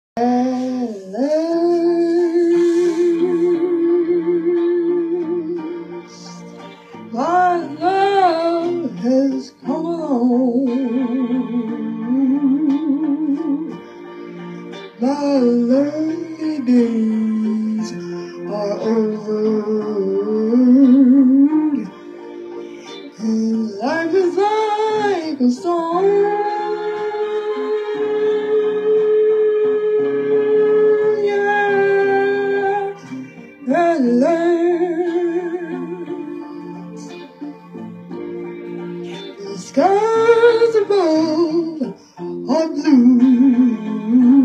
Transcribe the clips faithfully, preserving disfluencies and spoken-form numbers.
At last, my love has come along. My lonely days are over, and life is like a song. At last, the skies above are blue.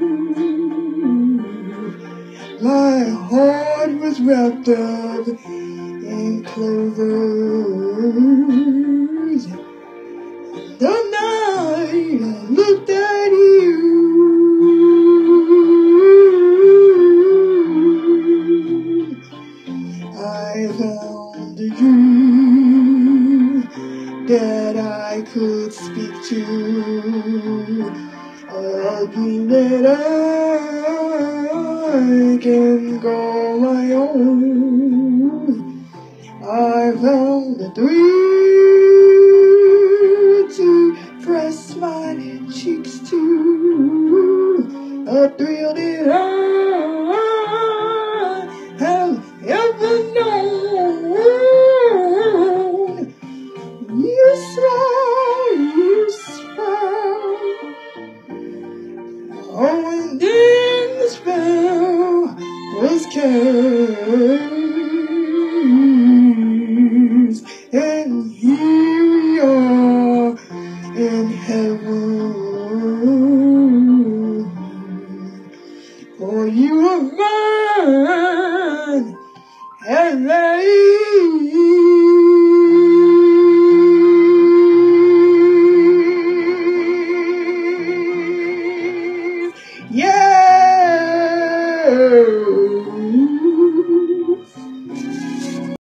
My heart was wrapped up in clovers. The night I looked at you, I found a dream that I could speak to, a dream that I can call my own. I found a thrill to press my cheeks to, a thrill that I have ever known. You smile, you smile, oh, and then the spell was cast, and here we are in heaven, for you are mine at last. Yeah.